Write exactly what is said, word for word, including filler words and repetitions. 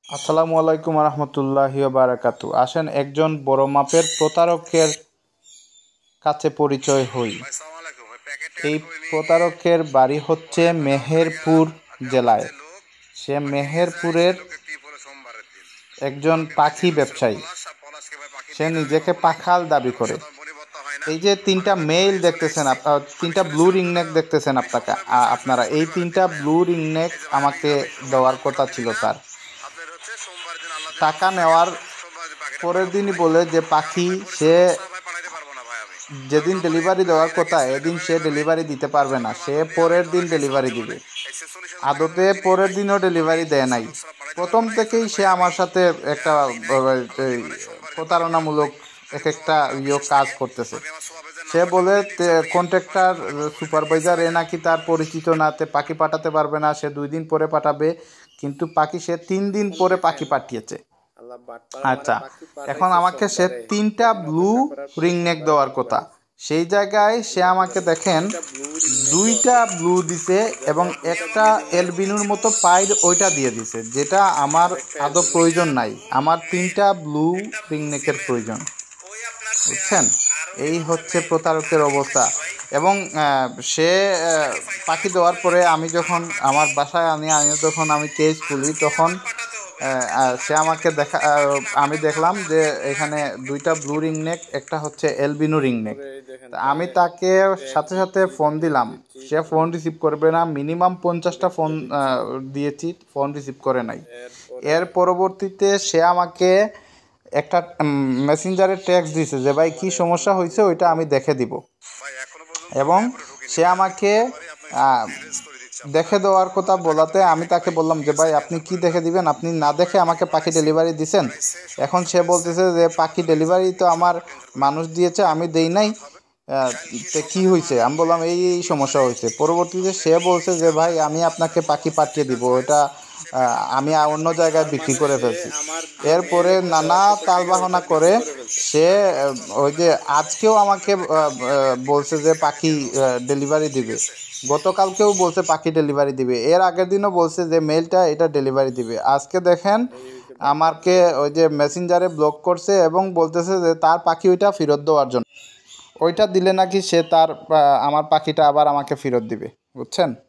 আসসালামু আলাইকুম রহমতুল্লাহি ওয়া বারাকাতু। আসেন একজন বড় মাপের প্রতারকের কাছে পরিচয় হই। এই প্রতারকের বাড়ি হচ্ছে মেহেরপুর জেলায়। সে মেহেরপুরের একজন পাখি ব্যবসায়ী। সে নিজেকে পাখাল দাবি করে। এই যে তিনটা মেইল দেখতেছেন, তিনটা ব্লু রিংনেক দেখতেছেন আপনাকে আপনারা এই তিনটা ব্লু রিংনেক আমাকে দেওয়ার কথা ছিল। তার টাকা নেওয়ার পরের দিনই বলে যে পাখি সে যেদিন ডেলিভারি দেওয়ার কথা এদিন সে ডেলিভারি দিতে পারবে না, সে পরের দিন ডেলিভারি দিবে। আদতে পরের দিনও ডেলিভারি দেয় নাই। প্রথম থেকেই সে আমার সাথে একটা প্রতারণামূলক এক একটা ইয়ে কাজ করতেছে। সে বলে কন্ট্রাক্টর সুপারভাইজার এ নাকি তার পরিচিত নাতে পাখি পাঠাতে পারবে না, সে দুই দিন পরে পাঠাবে, কিন্তু পাখি সে তিন দিন পরে পাখি পাঠিয়েছে। আচ্ছা, এখন আমাকে সে তিনটা ব্লু রিংনেক দেওয়ার কথা, সেই জায়গায় সে আমাকে দেখেন দুইটা ব্লু দিছে এবং একটা এলবিনুর মতো পাইড ওইটা দিয়ে দিছে, যেটা আমার আদৌ প্রয়োজন নাই। আমার তিনটা ব্লু রিংনেকের প্রয়োজন, বুঝছেন? এই হচ্ছে প্রতারকের অবস্থা। এবং সে পাখি দেওয়ার পরে আমি যখন আমার বাসায় আনি আনি যখন আমি কেস খুলি তখন সে আমাকে দেখা আমি দেখলাম যে এখানে দুইটা ব্লু রিংনেক, একটা হচ্ছে এলবিনো রিংনেক। আমি তাকে সাথে সাথে ফোন দিলাম, সে ফোন রিসিভ করবে না। মিনিমাম পঞ্চাশটা ফোন দিয়েছি, ফোন রিসিভ করে নাই। এর পরবর্তীতে সে আমাকে একটা মেসেঞ্জারে টেক্সট দিয়েছে যে ভাই কী সমস্যা হয়েছে ওইটা আমি দেখে দিব, এবং সে আমাকে দেখে দেওয়ার কথা বলাতে আমি তাকে বললাম যে ভাই আপনি কি দেখে দিবেন, আপনি না দেখে আমাকে পাখি ডেলিভারি দিছেন। এখন সে বলতেছে যে পাখি ডেলিভারি তো আমার মানুষ দিয়েছে, আমি দেই নাই, কি হয়েছে? আমি বললাম এই এই সমস্যা হয়েছে। পরবর্তীতে সে বলছে যে ভাই আমি আপনাকে পাখি পাঠিয়ে দিব, ওটা আমি অন্য জায়গায় বিক্রি করে ফেলছি। এরপরে নানা তালবাহানা করে সে ওই যে আজকেও আমাকে বলছে যে পাখি ডেলিভারি দিবে, গতকালকেও বলছে পাখি ডেলিভারি দিবে, এর আগের দিনও বলছে যে মেলটা এটা ডেলিভারি দিবে। আজকে দেখেন আমাকে ওই যে মেসেঞ্জারে ব্লক করছে এবং বলতেছে যে তার পাখি ওইটা ফেরত দেওয়ার জন্য, ওইটা দিলে নাকি সে তার আমার পাখিটা আবার আমাকে ফেরত দিবে, বুঝছেন?